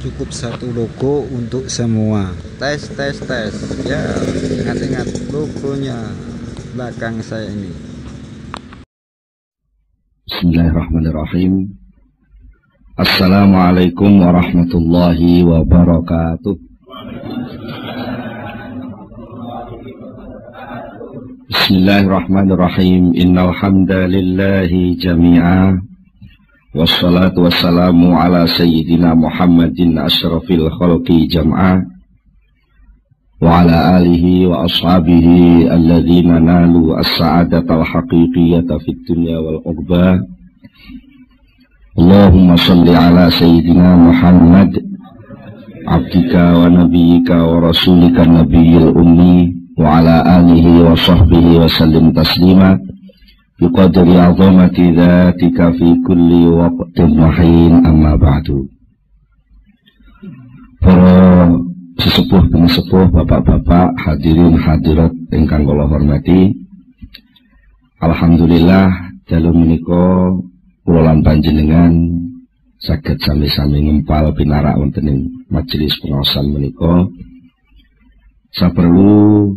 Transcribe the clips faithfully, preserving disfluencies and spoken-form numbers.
cukup satu logo untuk semua. Tes tes tes ya, ingat-ingat logonya belakang saya ini. Bismillahirrahmanirrahim. Assalamualaikum warahmatullahi wabarakatuh. Bismillahirrahmanirrahim. Innal hamdalillahi jami'a. Wassalatu wassalamu ala sayyidina Muhammadin asyrafil khalqi jam'a wa ala alihi wa ashabihi alladhina nalu as-sa'adatal haqiqiyata fid dunya wal uqba. Allahumma salli ala sayyidina Muhammad abdika wa nabiyyika wa rasulika nabiyil ummi wa ala alihi wa sahbihi wa sallim taslima biqadri azamati dhatika fi kulli waqtin wa hin, amma ba'du. Para sesepuh pesepuh, bapak-bapak, hadirin hadirat ingkang kula hormati, alhamdulillah dalu menika kula lan panjenengan saged sami-sami ngempal pinarak wonten ing majelis pengaosan menika. Saperlu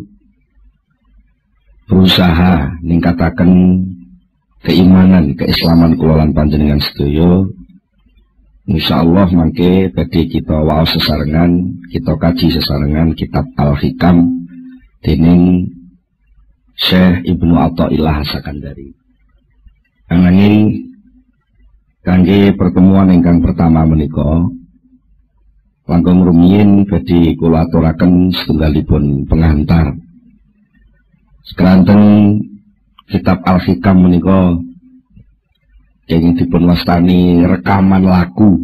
berusaha ningkataken keimanan, keislaman kula lan panjenengan sedaya. Insyaallah mangke badhe kita waos sesarengan, kita kaji sesarengan kitab Al-Hikam dening Syekh Ibnu Athaillah As-Sakandari. Ananging kangge pertemuan ingkang pertama menika langkung rumiyin badhe kula aturaken setunggalipun pengantar. Sekeranten kitab Al-Hikam menika ingin dipun wastani rekaman laku,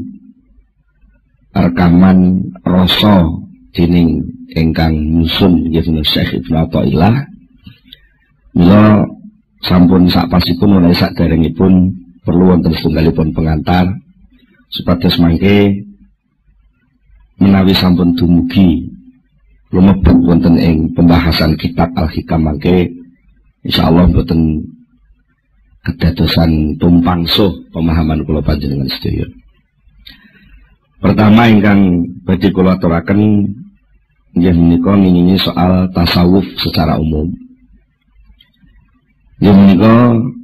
rekaman rasa dening ingkang nyusun nggih Syekh Ibnu Athaillah. Mila sampun sakpasipun menawi saderengipun perlu wonten setunggalipun pengantar supados mangke menawi sampun dumugi lumebet wonten ing pembahasan kitab Al-Hikam mangke insyaallah mboten kedadosan tumpang suh pemahaman kula panjenengan sedaya. Pertama ingkang badhe kula aturaken inggih menika ngingingi soal tasawuf secara umum. Inggih menika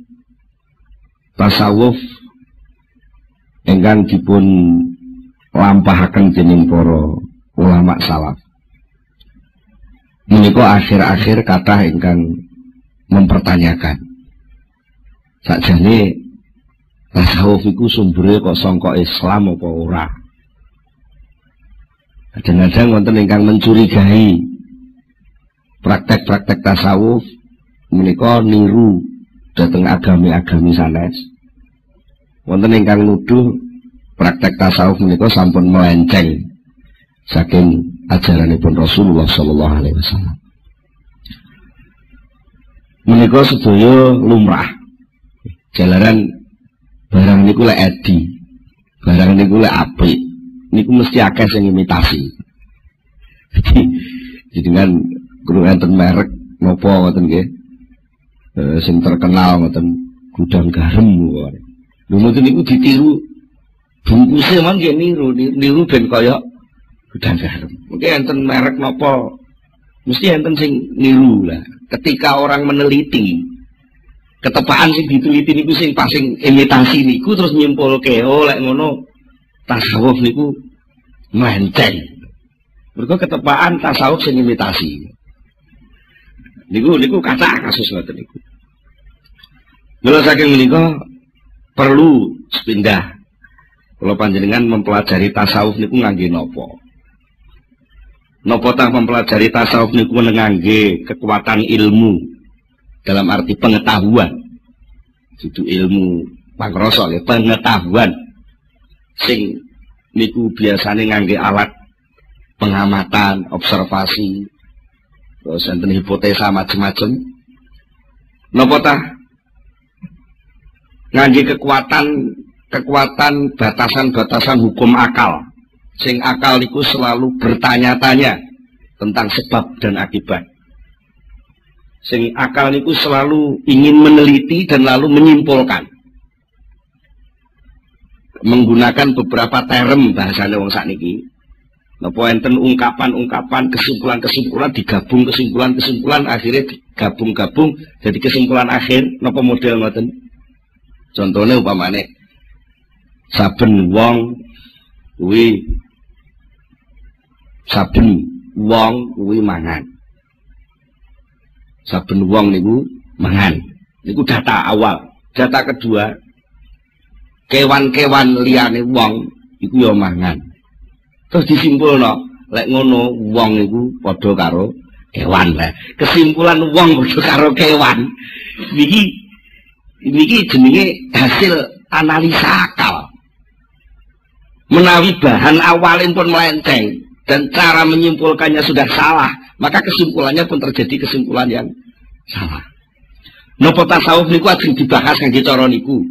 tasawuf ingkang dipun lampahaken dening para ulama salaf. Menika akhir-akhir kathah ingkang mempertanyakan sakjane tasawuf iku sumbere kok sangka Islam apa ora. Kadang-kadang wonten ingkang mencurigai praktek-praktek tasawuf menika niru dhateng agami-agami sanes. Wonten ingkang nuduh praktek tasawuf menika sampun melenceng saking ajaranipun Rasulullah sallallahu alaihi wasallam. Menika sedaya lumrah. Jalaran barang niku lek edi, barang niku lek apik, niku mesti akeh sing imitasi. Jadi jenengan kudu enten merek napa ngoten nggih. E, sing terkenal ngoten gudang garam kok. Lha ngoten niku ditiru bungkuse mangke niru, niru ben kaya gudang garam. Mungkin enten merek napa mesti enten sing niru lah. Ketika orang meneliti ketepaan sing diteliti niku sing pasing imitasi niku terus nyimpulke oh lek ngono tasawuf niku melenceng. Mergo ketepaan tasawuf sing imitasi. Niku niku kathah kasus ngoten niku. Mula saking menika perlu sepindah kalau panjenengan mempelajari tasawuf niku ngangge napa? Napa tah mempelajari tasawuf niku ngangge kekuatan ilmu dalam arti pengetahuan. Itu ilmu pangrasa ya, pengetahuan. Sing niku biasane ngangge alat pengamatan, observasi, terus enten hipotesa macam-macam. Napa tah ngangge kekuatan kekuatan batasan-batasan hukum akal. Sing akal niku selalu bertanya-tanya tentang sebab dan akibat. Sing akal niku selalu ingin meneliti dan lalu menyimpulkan. menggunakan beberapa term bahasane wong sakniki. Napa enten ungkapan-ungkapan, kesimpulan-kesimpulan digabung kesimpulan-kesimpulan akhirnya digabung-gabung jadi kesimpulan akhir napa model ngoten. Contohnya umpamane saben wong kuwi saben wong kuwi mangan. Saben wong niku mangan. Niku data awal. Data kedua, kewan-kewan liyane wong iku ya mangan. Terus disimpulno, lek ngono wong iku padha karo kewan lah. Kesimpulan wong padha karo kewan. Niki niki jenenge hasil analisa akal. Menawi bahan awalin pun melenceng dan cara menyimpulkannya sudah salah, maka kesimpulannya pun terjadi kesimpulan yang salah. Napa tasawuf niku ajeng dibahas kangge cara niku.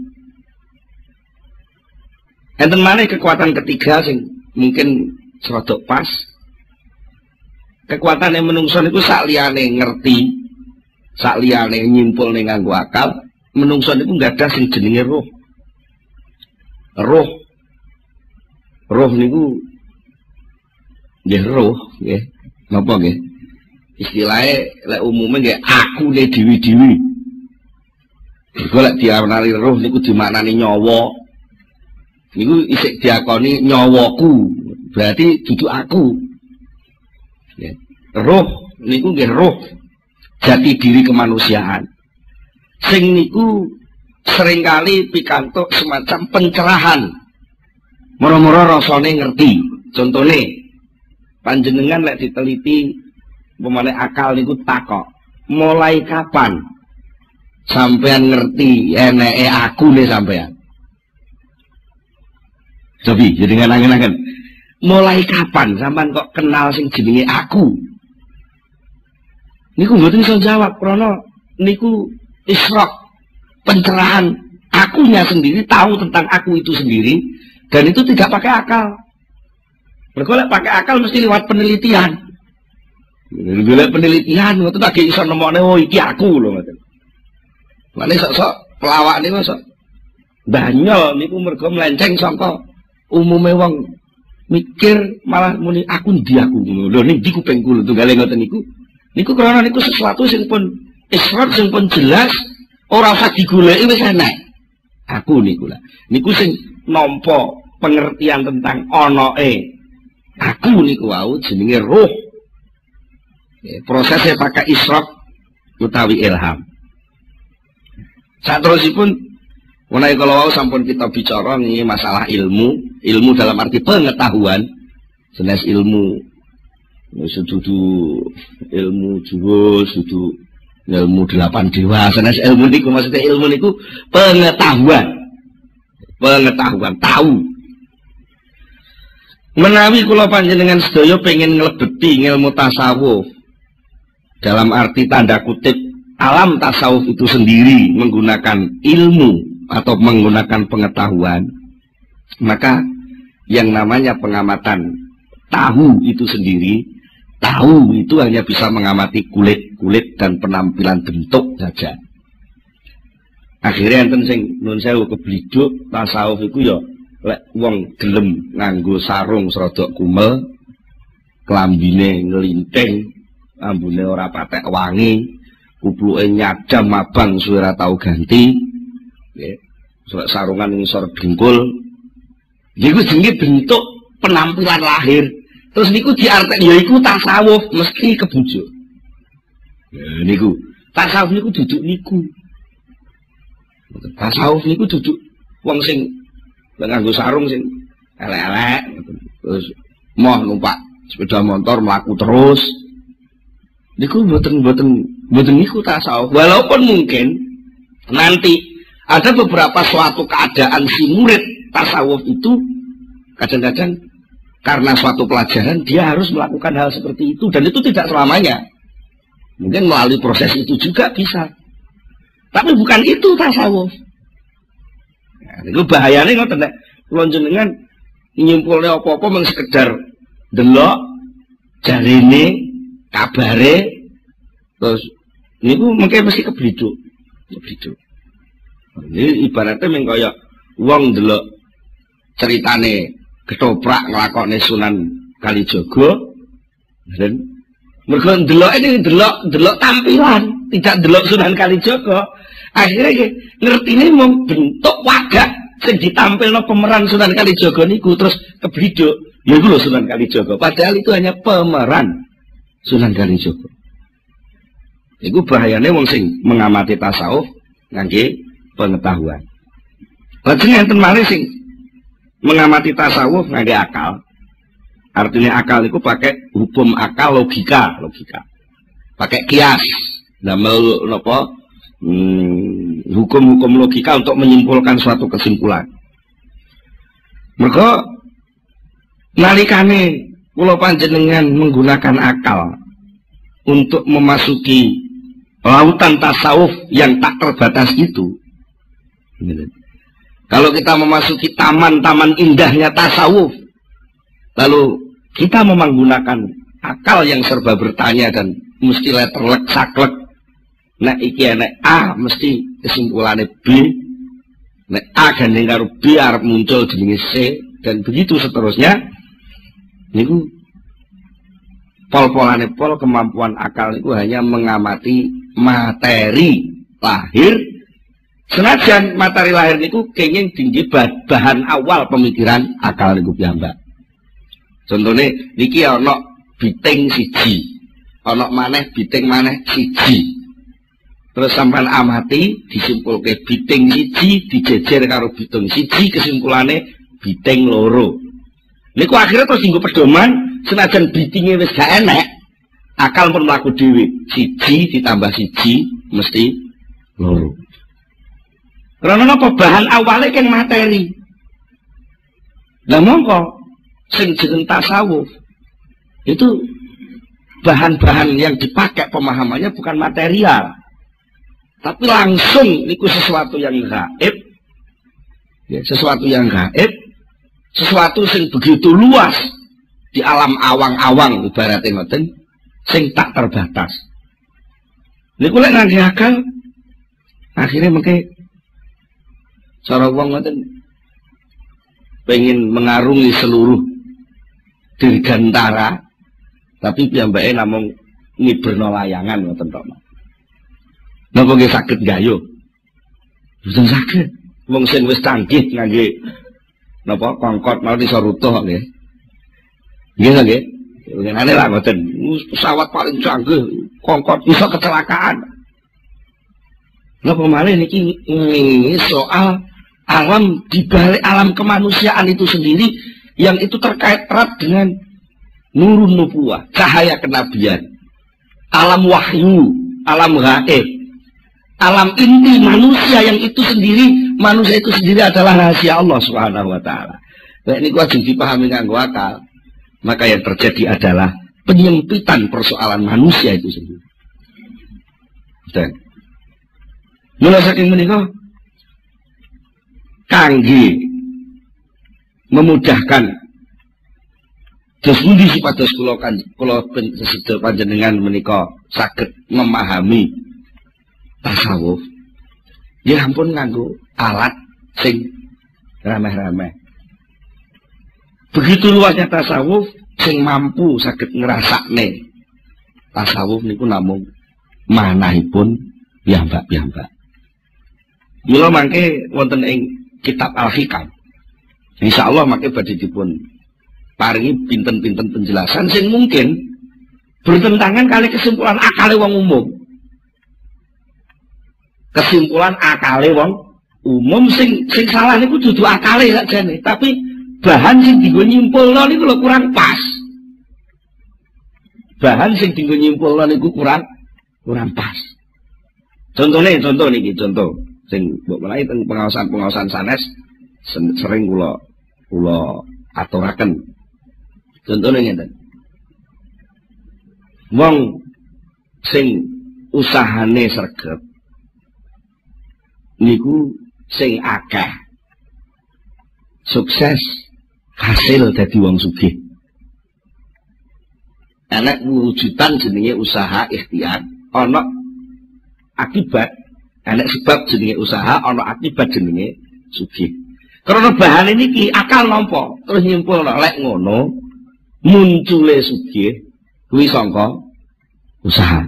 Enten maneh kekuatan ketiga sing mungkin serodok pas. Kekuatan yang menungso niku sak liyane ngerti, sak liyane nyimpulne nganggo akal, menungso niku nggak ada sing jenenge roh. Roh. Roh niku nggih roh, nggih. Napa nggih? Istilahnya lek umume nggih akune dhewe-dhewe. Iku lek diarani roh niku dimaknani nyawa. Niku isik diakoni nyawaku, berarti duduk aku. Ya. Roh niku nggih roh jati diri kemanusiaan. Sing niku seringkali pikantuk semacam pencerahan. Moro-moro rasane ngerti. Contone panjenengan lek diteliti pemane akal niku takok, mulai kapan sampean ngerti eneke aku nih sampean? Tapi jadi ngangen-ngangen. Mulai kapan sampean kok kenal sing jenenge aku? Niku mboten iso jawab krana niku isyraq, pencerahan. Akunya sendiri tahu tentang aku itu sendiri dan itu tidak pakai akal. Mergo lek pakai akal mesti lewat penelitian. Lewat penelitian ngoten tak iso nemokne oh iki aku lho ngoten. Mane sok-sok pelawak niku sok banyol niku mergo melenceng saka umume wong mikir malah muni aku ndi aku lho ning ndi kupingku lho tunggale ngoten niku niku krana niku sesuatu sing pun israt sing pun jelas ora usah digoleki wis enak aku niku lah niku sing nampa pengertian tentang onoe aku niku wau jenenge roh ya, prosesnya pakai israt utawi ilham. Saterusipun menawi kalau wau sampun kita bicara ini masalah ilmu, ilmu dalam arti pengetahuan, jelas ilmu, sudu ilmu juga, sudu ilmu delapan dewa, jelas ilmu niku maksudnya ilmu niku pengetahuan, pengetahuan tahu. Menawi kula panjenengan sedaya pengen nglebeti ilmu tasawuf dalam arti tanda kutip alam tasawuf itu sendiri menggunakan ilmu atau menggunakan pengetahuan, maka yang namanya pengamatan tahu itu sendiri, tahu itu hanya bisa mengamati kulit-kulit dan penampilan bentuk saja. Akhirnya enten sing nun sewu kebliduk tasawuf iku ya lek wong gelem nganggo sarung serodok kumel, klambine nglinting, ambune ora patek wangi, kupluke nyadam mabang suwe ora tau ganti. Ya, sarungan ngisor dengkul. Niku jenenge bentuk penampilan lahir. Terus niku diartek ya iku tasawuf mesti kebujuk. Ya niku, tasawuf niku duduk niku. Tasawuf niku duduk wong sing nganggo sarung sing elek-elek terus moh numpak sepeda motor mlaku terus. Niku mboten-mboten mboten niku tasawuf. Walaupun mungkin nanti ada beberapa suatu keadaan si murid tasawuf itu kadang-kadang karena suatu pelajaran dia harus melakukan hal seperti itu dan itu tidak selamanya. Mungkin melalui proses itu juga bisa. Tapi bukan itu tasawuf. Nah, itu bahayanya ngoten nek kula jenengan nyimpulne apa-apa mung sekedar delok jarine kabare terus niku mungkin mesti kebliduk. Kebliduk. Ini ibaratnya mengkaya wong delok ceritane ketoprak nglakokne Sunan Kalijaga dan mergo ndelok ini ndelok ndelok tampilan tidak ndelok Sunan Kalijaga akhirnya ngertine mung bentuk wajah sing ditampilno pemeran Sunan Kalijaga niku terus kebidok ya iku lho Sunan Kalijaga padahal itu hanya pemeran Sunan Kalijaga. Iku bahayane wong sing mengamati tasawuf ngangge pengetahuan. Lajeng enten malih sing mengamati tasawuf ngangge akal. Artinya akal itu pakai hukum akal logika, logika. Pakai kias, damel napa? Hmm, hukum-hukum logika untuk menyimpulkan suatu kesimpulan. Mergo nalikane kula panjenengan menggunakan akal untuk memasuki lautan tasawuf yang tak terbatas itu. Kalau kita memasuki taman-taman indahnya tasawuf, lalu kita menggunakan akal yang serba bertanya dan mesti letterlek saklek, nek iki nek A mesti kesimpulannya B, nek A gandeng karo B arep muncul jenenge C dan begitu seterusnya. Niku pol-polane pol kemampuan akal itu hanya mengamati materi lahir. Senajan materi lahir niku kenging tinggi bahan awal pemikiran akal niku piyambak. Contohnya niki ana biting siji, ana maneh biting maneh siji. Terus sampean amati disimpulke biting siji dijejer karo biting siji kesimpulannya biting loro. Niku akhirnya terus dienggo pedoman senajan bitinge wis gak enek, akal pun mlaku dhewe. Siji ditambah siji mesti loro. Karena apa bahan awalnya kan materi. Lah mongko sing jeneng tasawuf itu bahan-bahan yang dipakai pemahamannya bukan material, tapi langsung niku sesuatu yang gaib, ya, sesuatu yang gaib, sesuatu sing begitu luas di alam awang-awang ibaratnya ngoten, sing tak terbatas. Niku lek ngangge akal, akhirnya mengke cara wong ngoten pengen mengarungi seluruh dirgantara, tapi piyambake namung ngiberno layangan ngoten tok. Napa nggih saged gayo? Mboten saged. Wong sing wis canggih ngangge napa kongkot mau iso rutuh nggih. Nggih nggih. Ngene lah ngoten. Pesawat paling canggih kongkot iso kecelakaan. Napa malih niki soal alam di balik alam kemanusiaan itu sendiri yang itu terkait erat dengan nurun nubuwah, cahaya kenabian, alam wahyu, alam gaib, alam inti manusia yang itu sendiri, manusia itu sendiri adalah rahasia Allah Subhanahu wa taala. Nah, ini wajib dipahami nganggo akal. Maka yang terjadi adalah penyempitan persoalan manusia itu sendiri. Dan mulai saking menika kangge memudahkan dos pundi supados kula kan kula sedaya panjenengan menika saged memahami tasawuf ya ampun nganggo alat sing remeh-remeh. Begitu luasnya tasawuf sing mampu saged ngrasakne tasawuf niku namung manahipun piyambak-piyambak. Mula mangke wonten ing kitab Al-Hikam. Insyaallah mangke badhe dipun paringi pinten-pinten penjelasan sing mungkin bertentangan kali kesimpulan akale wong umum. Kesimpulan akale wong umum sing sing salah niku dudu akale sakjane, tapi bahan sing dienggo nyimpulno niku lho kurang pas. Bahan sing dienggo nyimpulno niku kurang kurang pas. Contohnya contoh niki contoh sing mbok menawi teng pengawasan-pengawasan sanes sering kula kula aturaken. Contohnya ngeten. Wong sing usahane sregep niku sing akeh sukses hasil dadi wong sugih. Enek wujudan jenenge usaha ikhtiar, ana akibat, enek sebab jenenge usaha, ana akibat jenenge sugih. Karena bahan ini ki akal nampa, terus nyimpul lek ngono, muncule sugih kuwi sangka usaha.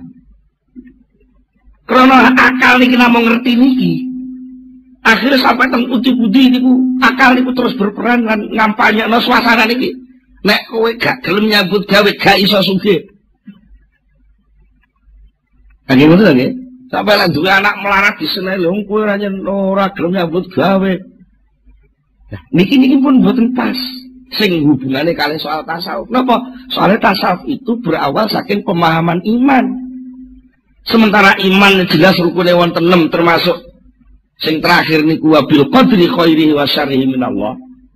Karena akal niki namung ngerti niki. Akhirnya sampai teng putih-putih niku akal niku terus berperan lan ngampanyekno suasana niki. Nek kowe gak gelem nyambut gawe gak iso sugih. Nggih ngono lho nggih. Sampai lan duwe anak melarat di sene lho kowe ora ora gelem nyambut gawe. Nah, niki niki pun mboten pas. Sing hubungannya kali soal tasawuf. Napa? Soalnya tasawuf itu berawal saking pemahaman iman. Sementara iman jelas rukune wonten enam termasuk sing terakhir niku wabil qadri khairihi wa syarrihi minallah.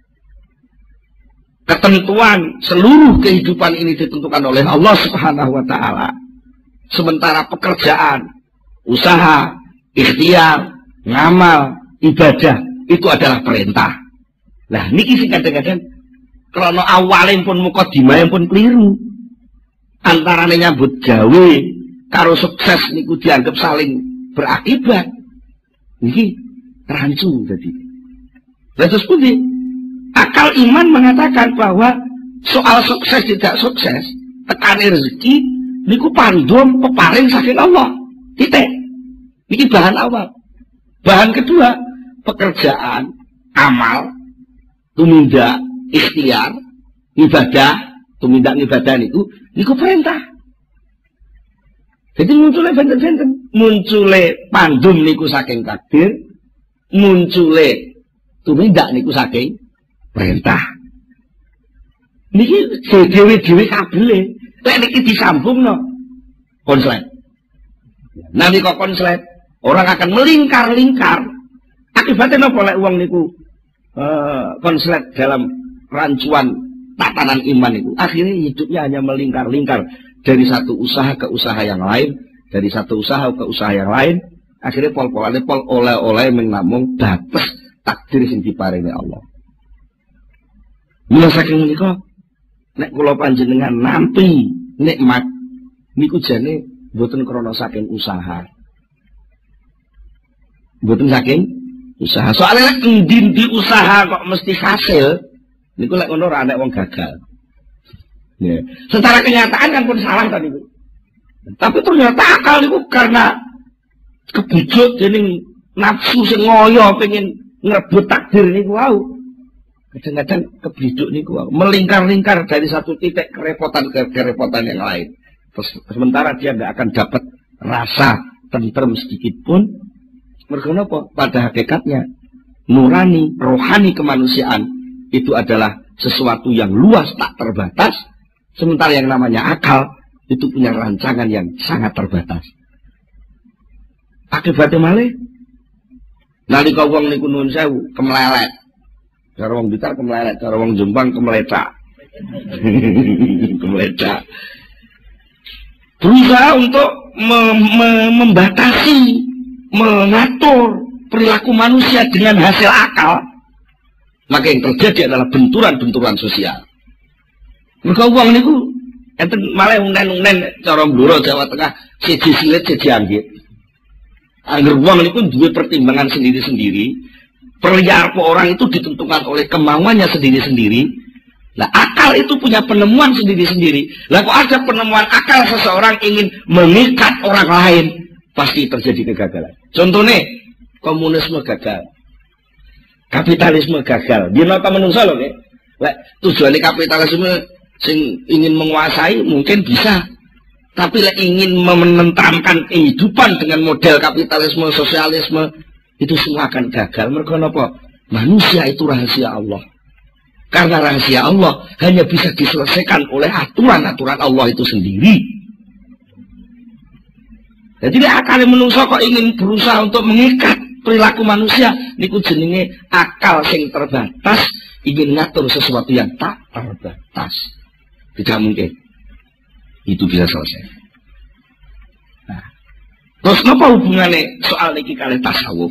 Ketentuan seluruh kehidupan ini ditentukan oleh Allah Subhanahu wa taala. Sementara pekerjaan, usaha, ikhtiar, ngamal, ibadah itu adalah perintah. Nah, niki sing kadang-kadang karena awalnya pun mukadimah pun keliru. Antarane nyambut gawe karo sukses niku dianggap saling berakibat. Niki rancu tadi. Terus pundi? Akal iman mengatakan bahwa soal sukses tidak sukses, tekane rezeki niku pandum peparing saking Allah. Titik. Niki bahan awal. Bahan kedua, pekerjaan, amal, tumindak, ikhtiar, ibadah, tumindak ibadah niku niku perintah. Jadi munculnya benten-benten, munculnya pandum niku saking takdir, munculnya tumindak niku saking perintah. Niki dhewe-dhewe kabeh. Lek niki disambungno konslet. Nanti kok konslet, orang akan melingkar-lingkar. Akibatnya napa lek wong niku uh, konslet dalam rancuan tatanan iman itu, akhirnya hidupnya hanya melingkar-lingkar dari satu usaha ke usaha yang lain, dari satu usaha ke usaha yang lain, akhirnya pol-polane pol oleh-oleh mengamung batas takdir sing diparingi Allah. Mula saking menika nek kula panjenengan nampi nikmat niku jane mboten krana saking usaha. Mboten saking usaha. Soalnya lek endi usaha kok mesti hasil, niku lek ngono ora ana wong gagal. Ya. Secara kenyataan kan pun salah tadi niku. Tapi ternyata akal niku karena kebujuk dening nafsu sing ngoyo pengen ngrebut takdir niku wau. Kadang-kadang kebiduk niku wau melingkar-lingkar dari satu titik kerepotan ke kerepotan yang lain. Terus sementara dia nggak akan dapat rasa tentrem sedikit pun. Mergo napa? Pada hakikatnya nurani, rohani kemanusiaan itu adalah sesuatu yang luas tak terbatas. Sementara yang namanya akal itu punya rancangan yang sangat terbatas. Akibatnya malih nalika wong niku nuwun sewu kemlelet. Cara wong Blitar kemlelet, cara wong Jombang kemlecak. Kemlecak. Berusaha untuk me me membatasi, mengatur perilaku manusia dengan hasil akal. Maka yang terjadi adalah benturan-benturan sosial. Mereka uang niku enten malah ungen-ungen cara Blora Jawa Tengah siji silit siji anggit. Angger uang niku duwe pertimbangan sendiri-sendiri. Perilaku orang itu ditentukan oleh kemauannya sendiri-sendiri. Nah, akal itu punya penemuan sendiri-sendiri. Lah kok ada penemuan akal seseorang ingin mengikat orang lain, pasti terjadi kegagalan. Contohnya, komunisme gagal. Kapitalisme gagal. Dia napa menungsa loh, Lek tujuannya kapitalisme sing ingin menguasai mungkin bisa. Tapi lek ingin menentamkan kehidupan dengan model kapitalisme, sosialisme, itu semua akan gagal. Mereka napa? Manusia itu rahasia Allah. Karena rahasia Allah hanya bisa diselesaikan oleh aturan-aturan Allah itu sendiri. Jadi akal menungsa kok ingin berusaha untuk mengikat perilaku manusia, niku jenenge akal sing terbatas ingin ngatur sesuatu yang tak terbatas. Tidak mungkin itu bisa selesai. Nah, terus apa hubungannya soal niki kali tasawuf?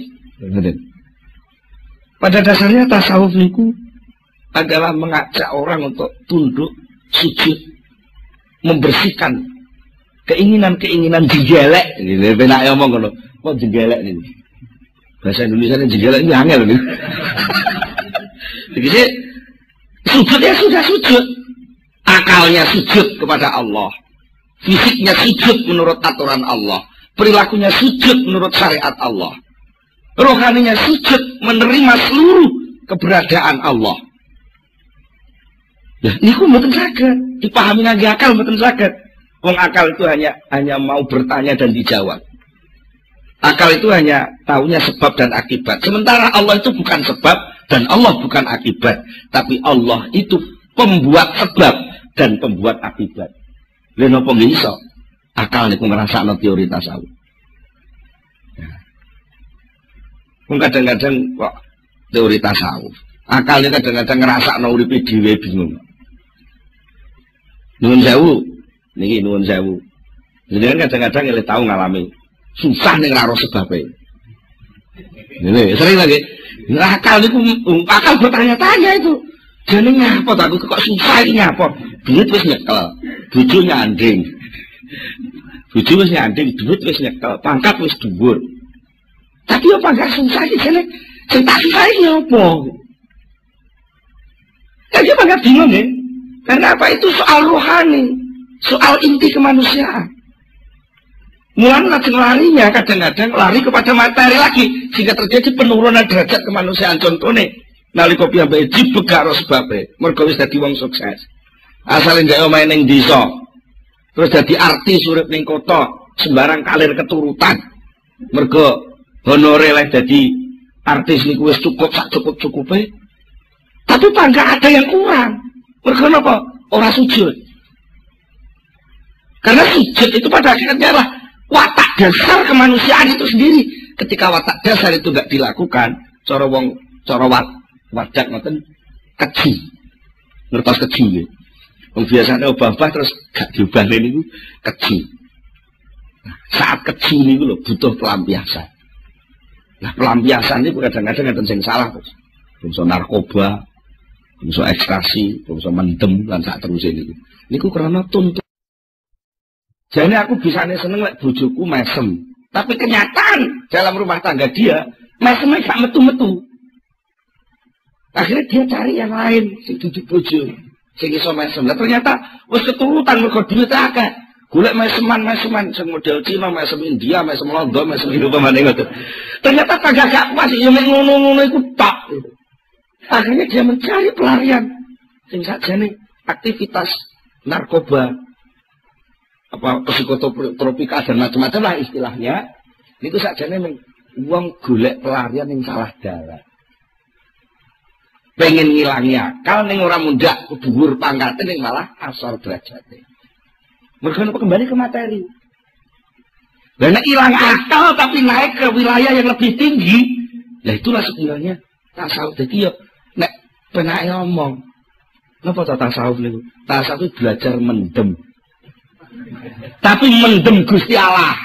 Pada dasarnya tasawuf niku adalah mengajak orang untuk tunduk, sujud, membersihkan keinginan-keinginan jegelek. Ini benak ngomong ngono. Kok jegelek ini? Bahasa Indonesia ini jegelek ini angel ini. Jadi sujud ya sudah sujud. Akalnya sujud kepada Allah. Fisiknya sujud menurut aturan Allah. Perilakunya sujud menurut syariat Allah. Rohaninya sujud menerima seluruh keberadaan Allah. Ya, ini kok mboten saged. Dipahami ngangge akal mboten saged. Wong akal itu hanya hanya mau bertanya dan dijawab. Akal itu hanya tahunya sebab dan akibat. Sementara Allah itu bukan sebab dan Allah bukan akibat. Tapi Allah itu pembuat sebab dan pembuat akibat. Lha napa nggih iso? Akal niku ngrasakno teori tasawuf. Ya. Wong kadang-kadang kok teori tasawuf. Akalnya kadang-kadang ngrasakno uripe dhewe bingung. Nuwun sewu, niki nuwun sewu. Jenengan kadang-kadang ngelih tau ngalami susah ning ora sebabe. Ini sering lagi. Akal niku akal bertanya-tanya itu. Jane ngapa tak kok susah iki ngapa? Duit wis nyekel, bojo nyanding. Bojo wis nyanding, duit wis nyekel, pangkat wis dhuwur. Tapi apa gak susah iki jane sing tak susah iki apa? Jadi apa gak bingung ya? Karena apa itu soal rohani, soal inti kemanusiaan. Mulai lajeng larinya kadang-kadang lari kepada materi lagi sehingga terjadi penurunan derajat kemanusiaan. Contohnya nalika piyambake dibegak sebabe mergo wis dadi wong sukses. Asale ndek omahe ning desa. Terus dadi artis urip ning kota, sembarang kalir keturutan. Mergo honore leh dadi artis niku wis cukup sak cukup-cukupe. Tapi bangga ada yang kurang. Mergo napa? Ora sujud. Karena sujud itu pada akhirnya adalah watak dasar kemanusiaan itu sendiri. Ketika watak dasar itu enggak dilakukan, cara wong cara wat wadak ngoten keji. Ngertos keji nggih. Wong biasane obah-obah terus gak diobahne niku keji. Nah, saat keji niku lho butuh pelampiasan. Nah, pelampiasan niku kadang-kadang enten sing salah, Bos. Bangsa narkoba, bangsa ekstasi, bangsa mendem lan sak terus niku. Niku krana tuntut. Jadi aku bisane seneng lek bojoku mesem. Tapi kenyataan dalam rumah tangga dia mesemnya gak metu-metu. Akhirnya dia cari yang lain, sing duduk bojo, sing iso mesem. Lah ternyata wis keturutan mergo duit akeh. Golek meseman-meseman sing model Cina, mesem India, mesem Londo, mesem Indonesia ngoten. Ternyata kagak gak pas ya mek ngono-ngono iku tok. Akhirnya dia mencari pelarian sing sakjane aktivitas narkoba apa psikotropika dan macam-macam lah istilahnya. Niku sakjane mung wong golek pelarian yang salah dalan. Pengen ngilangi akal ning ora mundak dhuwur pangkate ning malah asal derajate. Mergo apa kembali ke materi. Lah nek ilang akal tapi naik ke wilayah yang lebih tinggi, lah itulah sebenarnya tasawuf. Dadi yo nek penake ngomong, napa ta tasawuf niku? Tasawuf belajar mendem. Tapi mendem Gusti Allah.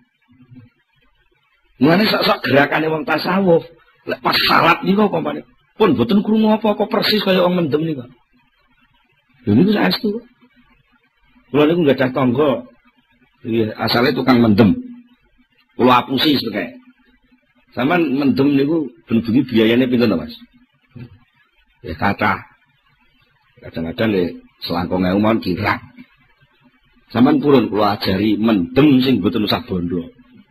Mulane sok-sok gerakane wong tasawuf, lek pas salat niku apa panik? Pun boten krungu apa-apa persis kaya wong mendem niku. Lha niku saestu. Kula niku gadah tangga. Iki asale tukang mendem. Kula apusi sekae. Saman mendem niku ben-bengi biayane pinten to, Mas? Ya kathah. Kadang-kadang nggih selangkung ewu mawon kirang. Saman purun kula ajari mendem sing boten usah bondo.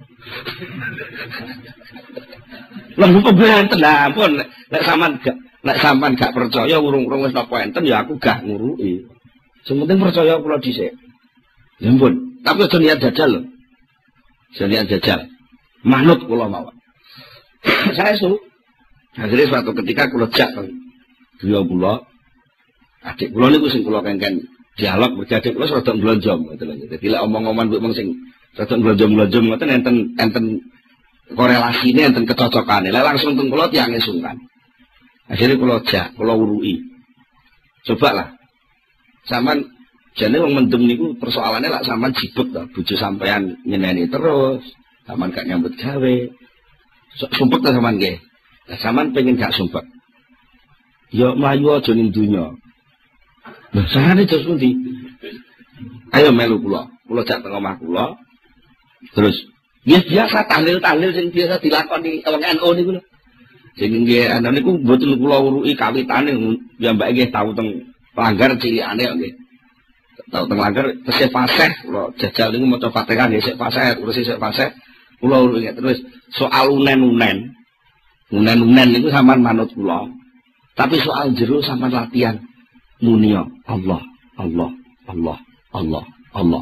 Lembu pembenten lah ampun nek sampean gak nek sampean gak percaya urung-urung wis napa enten ya aku gak nguruki. Sing penting percaya kula dhisik. Ya ampun, tapi aja niat jajal lho. Aja niat jajal. Manut kula mawon. Saya su. Akhirnya suatu ketika kula jak beliau kula adik kula niku sing kula kengken dialog berjadi kula rada mblonjong ngoten lho. Dadi lek omong-omongan mbok sing rada mblonjong-mblonjong ngoten enten enten korelasine enten kecocokane. Lek langsung teng kula tiange sungkan. Akhirnya kula jak, kula uruki. Coba lah. Sampeyan jane wong mendem niku persoalannya lak sampean jibut to, bojo sampean nyeneni terus, sampean gak nyambut gawe. Sumpek ta sampean nggih. Lah sampean pengen gak sumpek. Ya mlayu aja ning donya. Lah sarane jos pundi? Ayo melu kula. Kula jak teng omah kula. Terus ya biasa tahlil-tahlil sing biasa dilakoni wong N U niku lho. Sing nggih ana niku mboten kula uruki kawitane ya mbak nggih tau teng langgar cilikane nggih. Tau teng langgar tesih fasih kula jajal niku maca Fatihah nggih sik fasih terus sik fasih kula uruki terus soal unen-unen. Unen-unen niku sampean manut kula. Tapi soal jero sampean latihan muni Allah, Allah, Allah, Allah, Allah.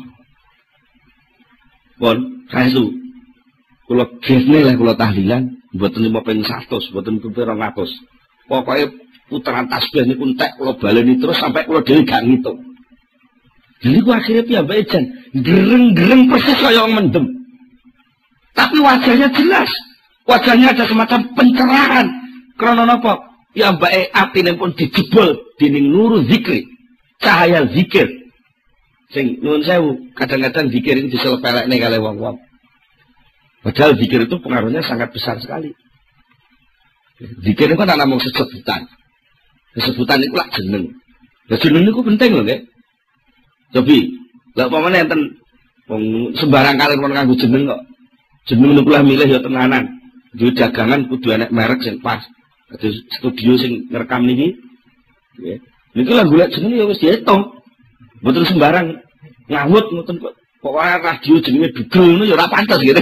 Pun kaestu kula gesne lah kula tahlilan mboten lima ping seratus, mboten rong atus. Pokoke putaran tasbih niku entek kula baleni terus sampai kula dhewe gak ngitung. Jadi ku akhirnya piyambake jan gereng-gereng persis kaya wong mendem. Tapi wajahnya jelas. Wajahnya ada semacam pencerahan. Karena napa? Piyambake atine pun dijebol dening nur zikri, cahaya zikir. Sing nuwun sewu, kadang-kadang zikir itu diselepelekne kali wong-wong. Padahal zikir itu pengaruhnya sangat besar sekali. Zikir itu kan ana mung sesebutan. Sesebutan itu lah jeneng. Lah jeneng niku penting lho, nggih. Tapi, lha upamane enten wong sembarang kali kon nganggo jeneng kok. Jeneng niku lah milih ya tenanan. Duwe dagangan kudu enek merek sing pas. Kados studio sing ngerekam niki. Nggih. Niku lah golek jeneng ya wis diitung. Mboten sembarang ngawut ngoten kok. Pokoknya radio jenenge dugel ngono ya ora pantes gitu.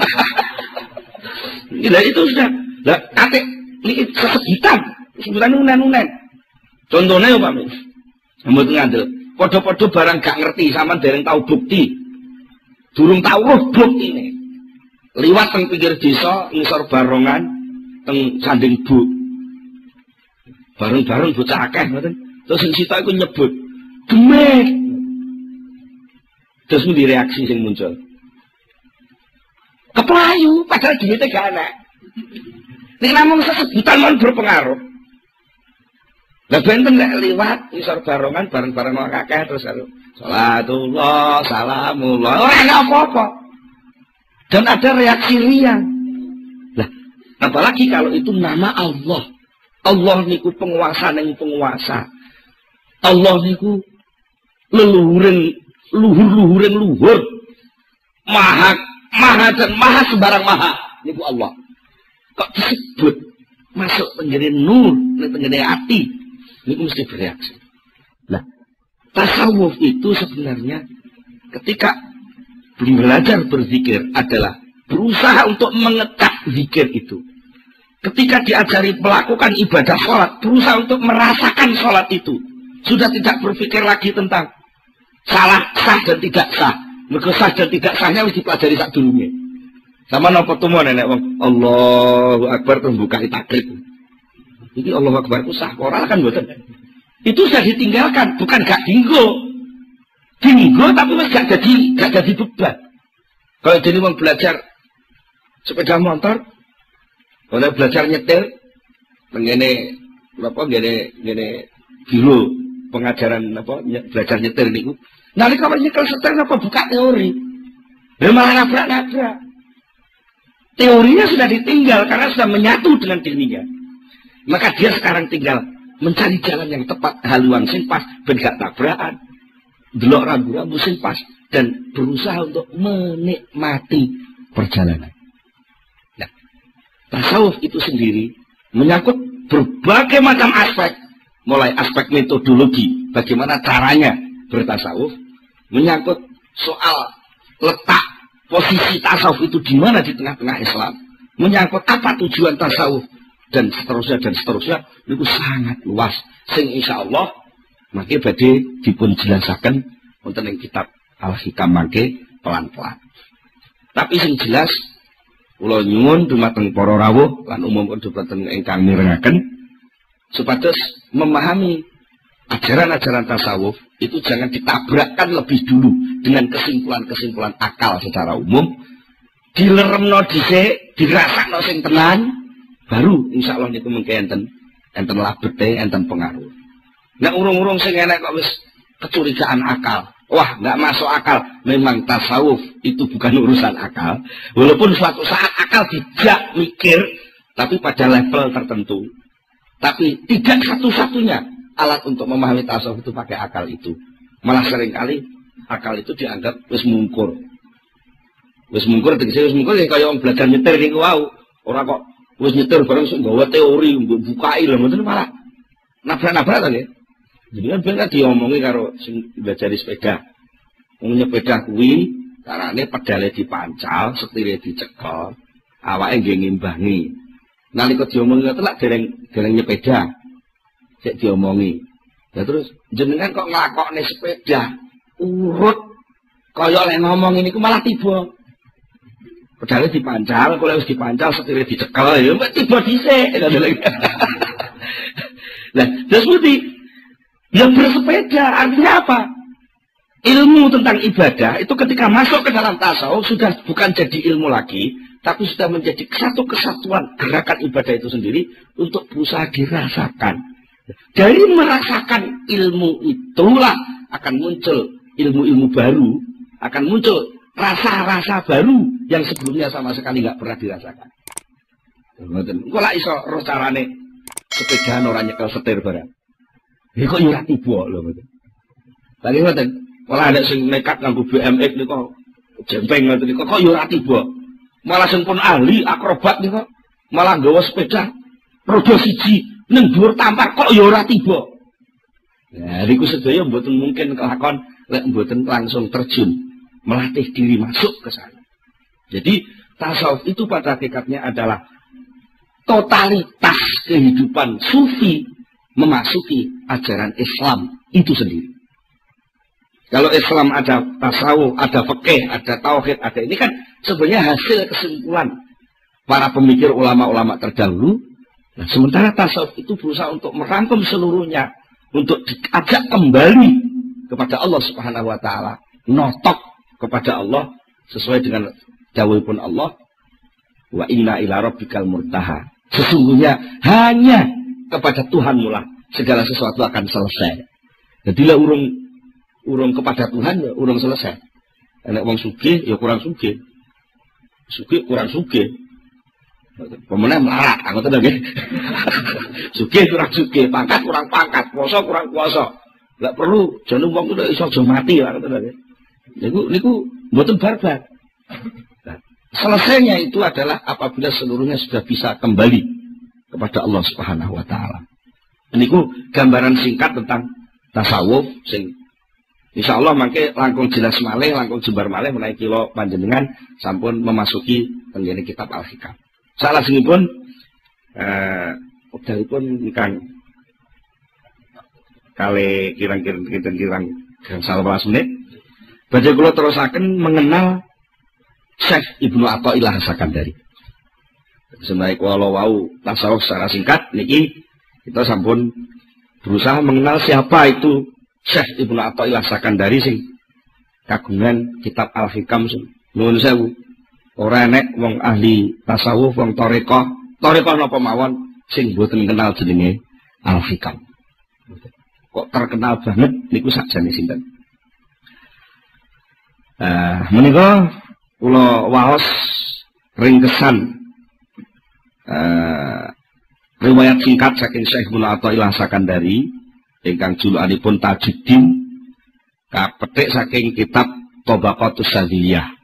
Lah itu sudah. Lah ate niki sesebutan, sebutan unen-unen. Contohnya umpamane mboten ngandel. Padha-padha barang gak ngerti sampean dereng tau bukti. Durung tau roh buktine. Liwat teng pinggir desa ngisor barongan teng Sanding Bu. Bareng-bareng bocah akeh ngoten. Terus sing sitok iku nyebut Demek. Terus mesti reaksi yang muncul. Keplayu, padahal duitnya gak enak. Ini namun sesebutan mau berpengaruh. Lah benten lek liwat isor barongan bareng-bareng orang kakek terus salatullah, salamullah. Ora ana apa-apa. Dan ada reaksi riang. Lah, apalagi kalau itu nama Allah. Allah niku penguasa ning penguasa. Allah niku leluhuring luhur-luhuring luhur. Maha maha dan maha sembarang maha. Niku Allah. Kok disebut masuk tenggene nur, tenggene hati. Niku mesti bereaksi. Nah, tasawuf itu sebenarnya ketika belajar berzikir adalah berusaha untuk mengecat zikir itu. Ketika diajari melakukan ibadah sholat, berusaha untuk merasakan sholat itu. Sudah tidak berpikir lagi tentang salah, sah dan tidak sah. Mergo sah dan tidak sahnya harus dipelajari sak durunge. Sama napa temu nenek wong Allahu Akbar terus buka takrib. Iki Allahu Akbar ku sah ora kan mboten. Itu sudah ditinggalkan, bukan gak dinggo. Dinggo tapi wis gak jadi gak jadi beban. Kalau jadi wong belajar sepeda motor, kalau belajar nyetir, ngene apa ngene ngene biro pengajaran apa belajar nyetir niku. Nalika nyekel setir apa buka teori. Lah malah nabrak-nabrak. Teorinya sudah ditinggal karena sudah menyatu dengan dirinya. Maka dia sekarang tinggal mencari jalan yang tepat, haluan sing pas, ben gak tabrakan. Delok rambu-rambu sing pas dan berusaha untuk menikmati perjalanan. Nah, tasawuf itu sendiri menyangkut berbagai macam aspek, mulai aspek metodologi, bagaimana caranya bertasawuf, menyangkut soal letak posisi tasawuf itu di mana di tengah-tengah Islam, menyangkut apa tujuan tasawuf dan seterusnya dan seterusnya, itu sangat luas. Sing insya Allah maka badhe dipun jelasaken wonten ing kitab Al-Hikam mangke pelan-pelan. Tapi sing jelas kula nyuwun dumateng para rawuh lan umum dumateng ingkang mirengaken supados memahami ajaran-ajaran tasawuf itu jangan ditabrakkan lebih dulu dengan kesimpulan-kesimpulan akal secara umum. Dileremno dhisik, dirasakno sing tenan, baru insyaallah niku mengke enten enten labete, enten pengaruh. Nek urung-urung sing enek kok wis kecurigaan akal. Wah, nggak masuk akal. Memang tasawuf itu bukan urusan akal. Walaupun suatu saat akal tidak mikir, tapi pada level tertentu. Tapi tidak satu-satunya alat untuk memahami tasawuf itu pakai akal itu. Malah seringkali akal itu dianggap wis mungkur. Wis mungkur tegese wis mungkur ya kaya wong belajar nyetir niku wau. Ora kok Wis nyetir bareng sok nggawa teori mbok bukai lho mboten malah nabrak-nabrak to nggih. Jadi kan ben diomongi karo sing belajar sepeda. Wong nyepeda kuwi carane pedale dipancal, setire dicekel, awake nggih ngimbangi. Nalika diomongi ngoten lak dereng dereng nyepeda. Sik diomongi. Ya terus jenengan kok nglakokne sepeda urut kaya lek ngomong niku malah tiba. Pedale dipancal, kalau wis dipancal setire dicekel ya mbok tiba dhisik. Lah, terus putih yang bersepeda artinya apa? Ilmu tentang ibadah itu ketika masuk ke dalam tasawuf sudah bukan jadi ilmu lagi, tapi sudah menjadi satu kesatuan gerakan ibadah itu sendiri untuk berusaha dirasakan. Dari merasakan ilmu itulah akan muncul ilmu-ilmu baru, akan muncul rasa-rasa baru yang sebelumnya sama sekali nggak pernah dirasakan. Kok lah iso roh carane sepedaan orang nyekel setir barang. Ini kok ora tiba lho mboten. Lagi ngoten, malah ada sing nekat nganggo B M X niku jempeng ngoten niku kok ora tiba. Malah sing pun ahli akrobat niku malah nggawa sepeda roda siji ning dhuwur tampar kok ya ora tiba. Nah, niku sedaya mboten mungkin kelakon lek mboten langsung terjun melatih diri masuk ke sana. Jadi tasawuf itu pada hakikatnya adalah totalitas kehidupan sufi memasuki ajaran Islam itu sendiri. Kalau Islam ada tasawuf, ada fikih, ada tauhid, ada ini kan sebenarnya hasil kesimpulan para pemikir ulama-ulama terdahulu. Nah, sementara tasawuf itu berusaha untuk merangkum seluruhnya, untuk diajak kembali kepada Allah Subhanahu wa taala, notok kepada Allah sesuai dengan dawuhipun Allah, wa inna ila rabbikal murtaha. Sesungguhnya hanya kepada Tuhanmu lah segala sesuatu akan selesai. Jadilah urung urung kepada Tuhan ya urung selesai. Nek wong sugih ya kurang sugih. Sugih kurang sugih. Pemenang melarat, ngoten lho nggih. Sugih kurang sugih, pangkat kurang pangkat, puasa kurang puasa. Enggak perlu jeneng wong kuwi iso aja mati lah ngoten lho nggih. Niku niku mboten barbar. Nah, selesainya itu adalah apabila seluruhnya sudah bisa kembali kepada Allah Subhanahu wa taala. Niku gambaran singkat tentang tasawuf sing insyaallah mangke langkung jelas malih, langkung jembar malih menawi kula panjenengan sampun memasuki tenggene kitab Al-Hikam. Salajengipun eh wekdalipun ingkang kali kirang-kirang kirang gangsal welas menit. Badhe kula terusaken mengenal Syekh Ibnu Athaillah As-Sakandari. Sebenarnya kalau wau tasawuf secara singkat niki kita sampun berusaha mengenal siapa itu Syekh Ibnu Athaillah As-Sakandari sing kagungan kitab Al-Hikam nuwun sewu. Ora enek wong ahli tasawuf, wong tarekah, tarekah napa mawon sing mboten kenal jenenge Al-Hikam. Kok terkenal banget niku sakjane sinten. Eh menika kula waos ringkesan eh riwayat singkat saking Syekh Ibnu Athaillah As-Sakandari ingkang julukanipun Tajuddin kapetik saking kitab Tabaqatus Sadiyah.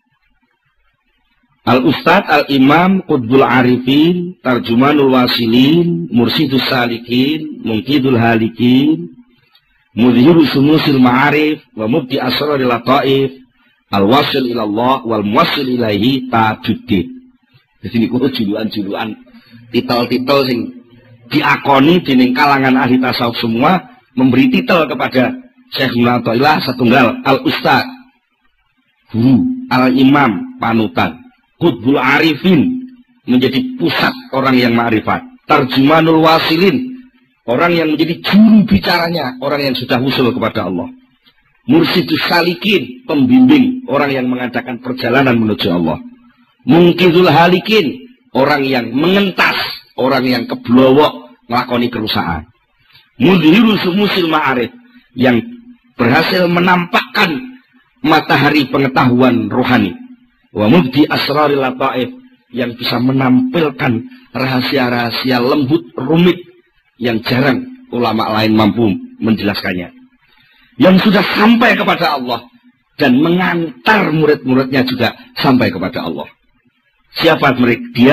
Al-Ustad Al-Imam Qutbul Arifin, Tarjumanul Wasilin, Mursidus Salikin, Mungkidul Halikin, Mudhirul Sumusil Ma'arif, wa Mubdi Asraril Lataif, Al-Wasil ilallah, wal Muwasil ilaihi Tajuddin. Di sini kudu julukan-julukan, titel-titel sing diakoni dening kalangan ahli tasawuf semua, memberi titel kepada Syekh Ibnu Athaillah satunggal Al-Ustad, guru, Al-Imam, panutan. Qutbul Arifin menjadi pusat orang yang ma'rifat. Tarjumanul Wasilin, orang yang menjadi juru bicaranya, orang yang sudah usul kepada Allah. Mursidus Salikin, pembimbing, orang yang mengadakan perjalanan menuju Allah. Mungkidul Halikin, orang yang mengentas, orang yang keblowok melakoni kerusakan. Mudhirul Sumusil Ma'arif, yang berhasil menampakkan matahari pengetahuan rohani. Wa Mubdi Asraril Lataif, yang bisa menampilkan rahasia-rahasia lembut rumit yang jarang ulama lain mampu menjelaskannya. Yang sudah sampai kepada Allah dan mengantar murid-muridnya juga sampai kepada Allah. Siapa mereka? Dia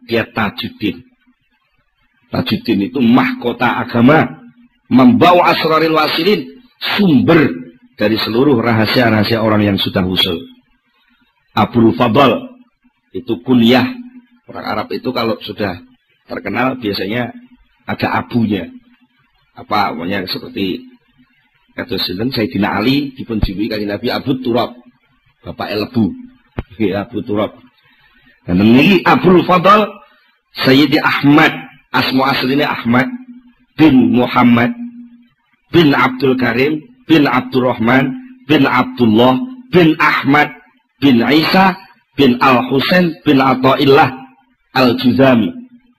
dia Tajuddin. Tajuddin itu mahkota agama, membawa asraril wasilin, sumber dari seluruh rahasia-rahasia orang yang sudah usul. Abul Fadl itu kunyah. Orang Arab itu kalau sudah terkenal biasanya ada abunya. Apa namanya seperti kata sinten Sayyidina Ali dipun juluki kanjeng Nabi Abu Turab. Bapak Elbu. Abu Turab. Dan ini Abul Fadl Sayyidi Ahmad, asma aslinya Ahmad bin Muhammad bin Abdul Karim bin Abdurrahman bin Abdullah bin Ahmad bin Isa bin Al-Husain bin Athaillah Al-Juzami.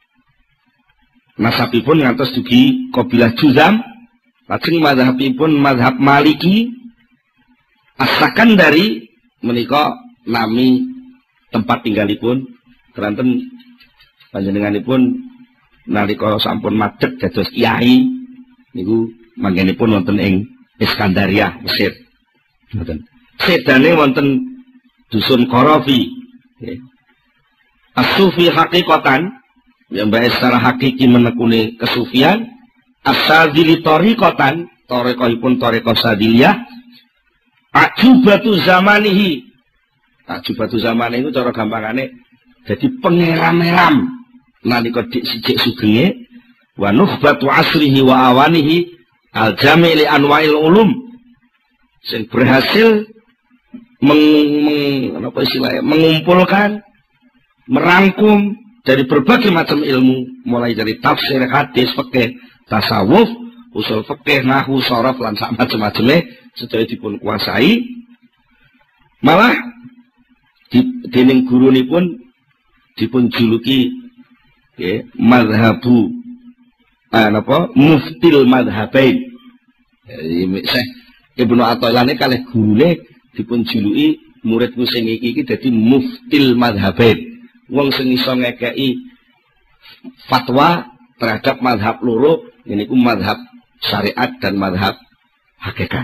Nasabipun ngantos dugi kabilah Juzam, lajeng mazhabipun mazhab Maliki. Asakan dari menika nami tempat tinggalipun keranten panjenenganipun nalika sampun madhep dados kiai niku manggenipun wonten ing Iskandaria, Mesir. Ngoten. Sedane wonten dusun Qarafi. Nggih. As-sufi haqiqatan yang baik secara hakiki menekuni kesufian, as-sadili tariqatan, tariqahipun tariqah sadiliyah, ajubatu zamanihi. Ajubatu zamanihi itu cara gampangane jadi pengeram-eram nalika dik sijik sugenge, wa nuhbatu asrihi wa awanihi al-jami' li anwa'il ulum, sing berhasil meng, meng, apa istilahnya, mengumpulkan, merangkum dari berbagai macam ilmu, mulai dari tafsir, hadis, fikih, tasawuf, usul fikih, nahwu, sharaf lan sak macam-macamnya sedaya dipun kuasai. Malah di dening gurunipun dipun juluki ya, madhabu ah, apa muftil madhabain. Syekh Ibnu Athaillah ini kalih gurune dipun juluki muridku sing iki iki dadi muftil madhabain. Wong sing iso ngekeki fatwa terhadap madhab loro, yaiku madhab syariat dan madhab hakikat.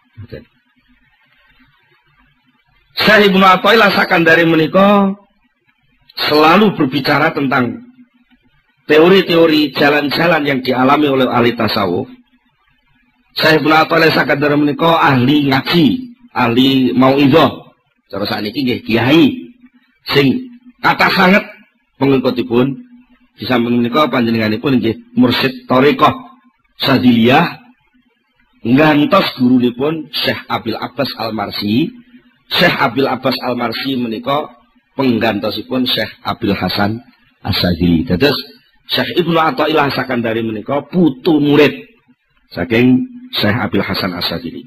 Syekh Ibnu Athaillah Sakandari menika selalu berbicara tentang teori-teori jalan-jalan yang dialami oleh ahli tasawuf. Syekh Ibnu Athaillah Sakandari menika ahli ngaji, ahli mauidhah. Cara sakniki nggih kiai sing kata sangat pengikutipun di samping menika panjenenganipun nggih mursyid thariqah Sadiliyah ngantos gurunipun Syekh Abil Abbas Al-Marsi. Syekh Abil Abbas Al-Marsi menika penggantosipun Syekh Abil Hasan As-Sadili. Dados Syekh Ibnu Athaillah Sakandari menika putu murid saking Syekh Abil Hasan As-Sadili.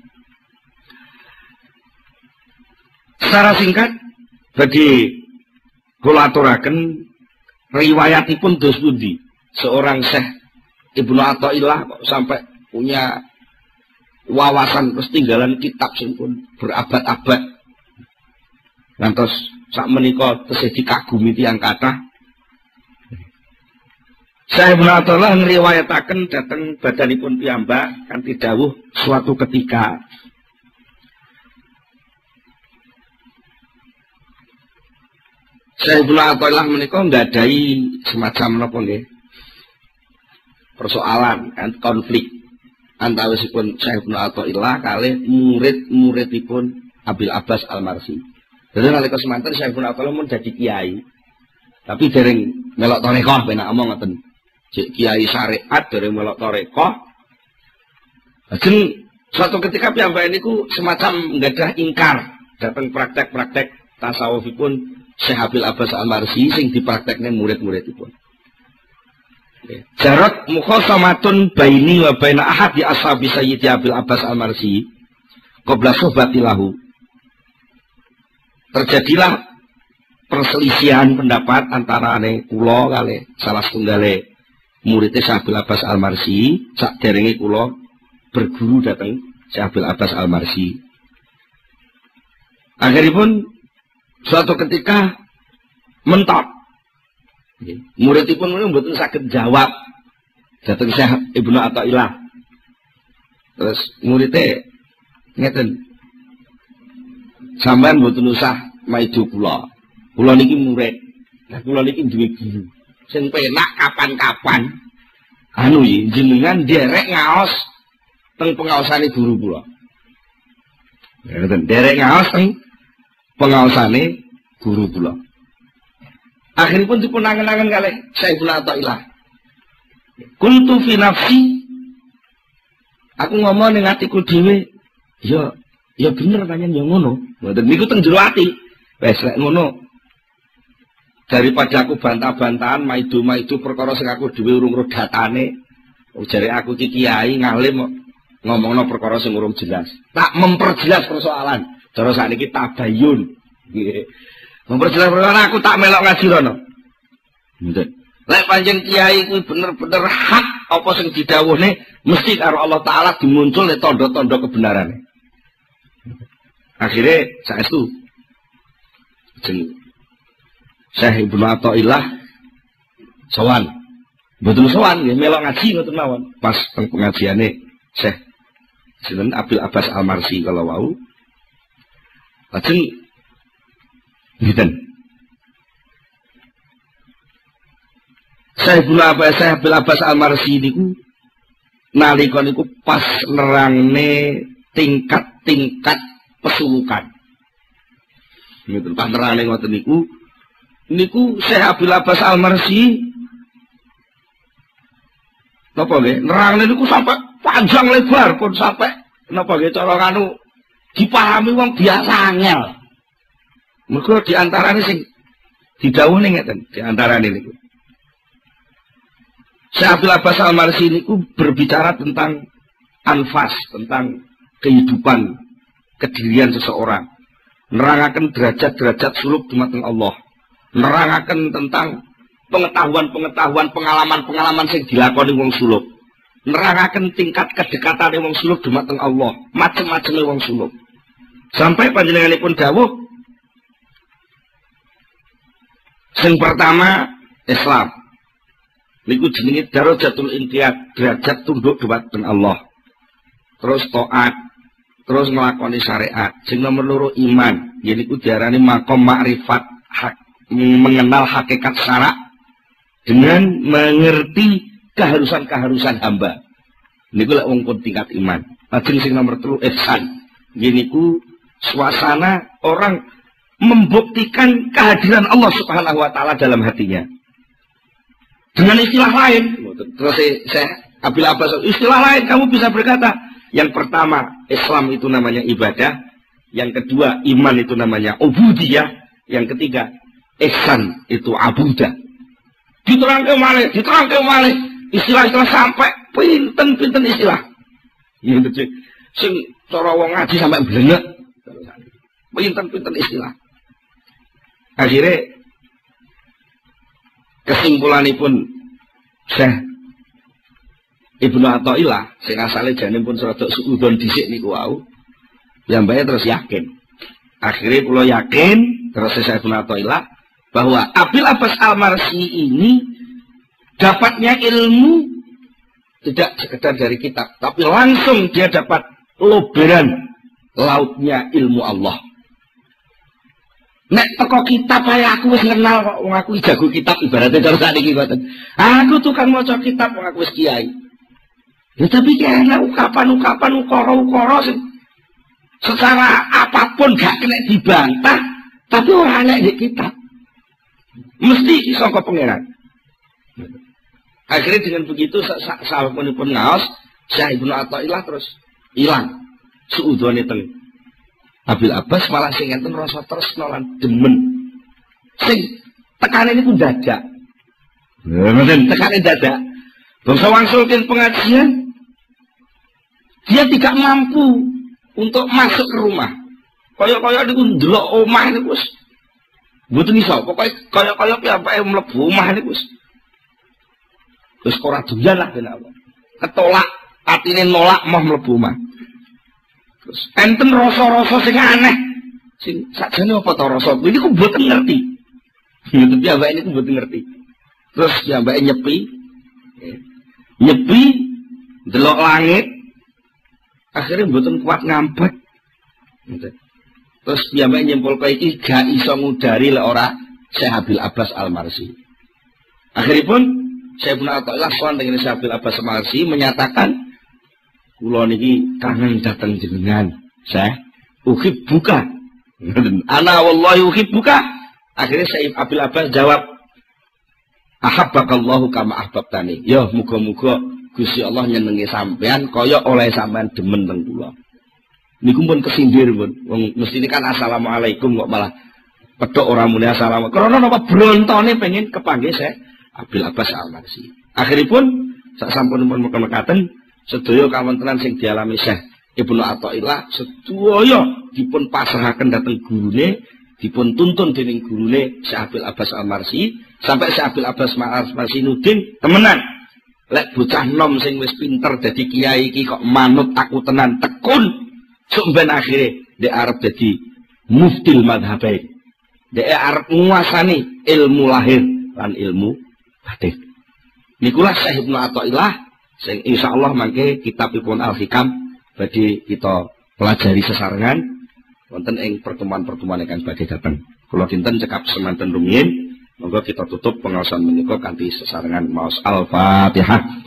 Secara singkat bagi kula aturaken riwayatipun dos pundi seorang Syekh Ibnu Athaillah kok sampai punya wawasan ketinggalan kitab sing pun berabad-abad. Ngantos sak menika tesih dikagumi tiyang kathah. Syekh Ibnu Athaillah ngriwayataken dhateng badanipun piyambak kanthi dawuh suatu ketika Syekh Ibnu Athaillah menika nggadahi semacam napa nggih persoalan kan konflik antawisipun Syekh Ibnu Athaillah kalih murid-muridipun Abil Abbas Al-Marsi. Dadi nalika semanten Syekh Ibnu Athaillah mun dadi kiai. Tapi dereng melok tarekah penak omong ngoten. Cek kiai syariat dereng melok tarekah. Lajeng suatu ketika piyambake niku semacam nggadah ingkar dhateng praktek-praktek tasawufipun Syekh Abil Abbas Al-Marsi sing dipraktekne murid-muridipun. Jarat mukhasamatun baini wa baina ahad di ashabi Sayyidi Abil Abbas Al-Marsi qabla suhbatilahu. Terjadilah perselisihan pendapat antara ane kula kali salah setunggale muridnya Syekh Abil Abbas Al-Marsi sakderenge kula berguru dateng Syekh Abil Abbas Al-Marsi. Akhiripun suatu ketika mentok muridipun menika mboten saged jawab dateng Syekh Ibnu Athaillah. Terus muridnya ngeten, sampean mboten usah maido kula. Kula niki murid. Nah kula niki duwe guru. sing penak kapan-kapan anu iki jenengan derek ngaos teng pengaosane guru kula. Ya ngoten, derek ngaos teng pengaosane guru kula. Akhiripun dipun angen-angen kalih Syekhul Athaillah. Kuntu fi nafsi, aku ngomong ning atiku dhewe, ya ya bener panjen ya ngono. Ngoten niku teng jero ati. Wes lek ngono daripada aku bantah-bantahan maido-maido perkara sing aku dhewe urung ro datane. Jare aku iki kiai ngalim ngomongno perkara sing urung jelas. Tak memperjelas persoalan. Cara sakniki tabayun. Nggih. Memperjelas perkara aku tak melok ngaji rono. Ngoten. Lek pancen kiai kuwi bener-bener hak apa sing didhawuhne mesti karo Allah taala dimuncul tanda-tanda kebenarane. Akhire saestu jeneng Syekh Ibnu Athaillah sowan. Mboten sowan nggih melok ngaji ngoten mawon. Pas teng pengajiane Syekh sinten Abil Abbas Al-Marsi kalau wau. Lajeng ngiten. Syekh Ibnu Abbas Syekh Abil Abbas Al-Marsi niku nalika niku pas nerangne tingkat-tingkat pesulukan. Ngeten pas nerangne ngoten niku niku Syekh Abil Abbas Al-Marsi napa nggih nerangne niku sampai panjang lebar pun sampai napa nggih cara nganu dipahami wong biasa angel. Mergo diantarane sing didhawuhi ngeten diantarane niku Syekh Abil Abbas Al-Marsi niku berbicara tentang anfas, tentang kehidupan kedirian seseorang, nerangaken derajat-derajat suluk dumateng Allah, nerangaken tentang pengetahuan-pengetahuan, pengalaman-pengalaman sing dilakoni wong suluk, nerangaken tingkat kedekatane wong suluk dumateng Allah, macem-maceme wong suluk. Sampai panjenenganipun dawuh sing pertama Islam. Niku jenenge darajatul intiyat, derajat tunduk dumateng Allah. Terus taat, terus nglakoni syariat. Sing nomor loro iman, yaiku diarani maqam makrifat, hak, mengenal hakikat syarak dengan mengerti keharusan-keharusan hamba. Niku lek wong pun tingkat iman. Lajeng sing nomor telu ihsan. Niku suasana orang membuktikan kehadiran Allah Subhanahu wa taala dalam hatinya. Dengan istilah lain, terus saya Abil Abbas, istilah lain kamu bisa berkata, yang pertama Islam itu namanya ibadah, yang kedua iman itu namanya ubudiyah, yang ketiga ihsan itu abudah. Diterangke malih, diterangke malih, istilah-istilah sampai pinten-pinten istilah. Yang kecil, sing cara wong ngaji sampai blengek, pinten-pinten istilah. Akhirnya kesimpulanipun Syekh Ibnu Athaillah sing asale jane pun rada suudon dhisik niku wau piyambake terus yakin. Akhirnya kula yakin terus Syekh Ibnu Athaillah bahwa Abil Abbas Al-Marsi ini dapatnya ilmu tidak sekedar dari kitab, tapi langsung dia dapat loberan lautnya ilmu Allah. Nek teko kitab ae aku wis kenal kok wong aku jago kitab ibaratnya cara sakniki ngoten. Aku tukang maca kitab wong aku wis kiai. Ya tapi ki ana ukapan-ukapan ukara-ukara sing secara apapun gak kena dibantah, tapi ora ana di kitab. Mesti iki saka pangeran. Akhirnya dengan begitu sasampunipun ngaos Syekh Ibnu Athaillah terus ilang suudone teng Abil Abbas malah sing enten rasa tresna lan demen. Sing tekane niku dadak. Ngoten tekane dadak. Bangsa wangsulkeun pengajian dia tidak mampu untuk masuk ke rumah. Kaya-kaya niku ndelok omah niku wis mboten iso. Pokoke kaya-kaya piyambake mlebu omah niku wis wis ora doyan lah ben apa. Ketolak atine nolak mau mlebu omah. Terus enten rasa-rasa sing aneh. Sing sakjane apa to rasa? Ini ku mboten ngerti. Gitu piyambake niku mboten ngerti. Terus piyambake nyepi. Nyepi delok langit. Akhirnya mboten kuat ngampet. Gitu. Terus piyambake nyimpulke iki gak iso ngudari lek ora Syekh Abil Abbas Al-Marsi. Akhiripun saya Ibnu Athaillah sowan dengan Syekh Abil Abbas Al-Marsi menyatakan kula niki kangen dateng jenengan. Saya uhib buka. Ana wallahi uhib buka. Akhirnya Syekh Abil Abbas jawab, ahabbakallahu kama ahbabtani. Ya muga-muga Gusti Allah nyenengi sampean kaya oleh sampean demen teng kula. Niku pun kesindir pun. Wong mestine kan assalamualaikum kok malah pedhok ora muni assalamu. Karena napa brontone pengen kepanggih Syekh Abil Abbas Al-Marsi. Akhiripun sak sampunipun mekaten sedaya kawontenan sing dialami Syekh Ibnu Athaillah sedaya dipun pasrahaken dhateng gurune, dipun tuntun dening gurune Syekh Abil Abbas Al-Marsi sampai Syekh Abil Abbas Al-Marsi nuding temenan. Lek bocah nom sing wis pinter dadi kiai iki kok manut aku tenan tekun. Sampai akhirnya dia arep jadi muftil madhabain. Dia arep nguasani ilmu lahir dan ilmu batin. Nikulah Syekh Ibnu Athaillah sing insyaallah mangke kitabipun Al-Hikam badhe kita pelajari sesarengan wonten ing pertemuan-pertemuan ingkang badhe dateng. Kula dinten cekap semanten rumiyin, monggo kita tutup pengaosan menika kanthi sesarengan maos Al-Fatihah.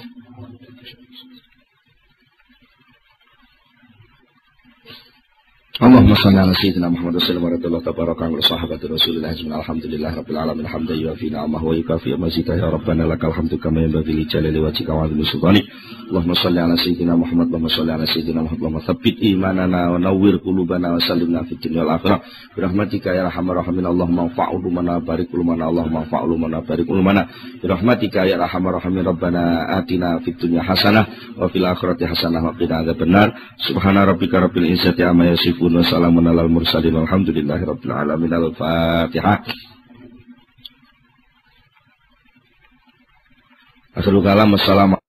Allahumma shalli ala sayyidina Muhammad wa sallam wa radallahu tabaraka wa sahabati Rasulillah ajma'in alhamdulillah rabbil alamin hamdan yuwafi ni'amahu wa yukafi mazidah ya rabbana lakal hamdu kama yanbaghi li jalali wajhika wa 'azimi sultanik. Allahumma shalli ala sayyidina Muhammad wa shalli ala sayyidina Muhammad wa tsabbit imanana wa nawwir qulubana wa sallimna fid dunya wal akhirah bi rahmatika ya arhamar rahimin. Allahumma fa'ul mana barik mana Allahumma fa'ul mana barik mana bi rahmatika ya arhamar rahimin. Rabbana atina fid dunya hasanah wa fil akhirati hasanah wa qina adzabannar. Subhana rabbika rabbil izzati amma yasifun. Wassalamun alal mursalin walhamdulillahi rabbil alamin. Al-Fatihah. Akhirul kalam. Wassalamualaikum.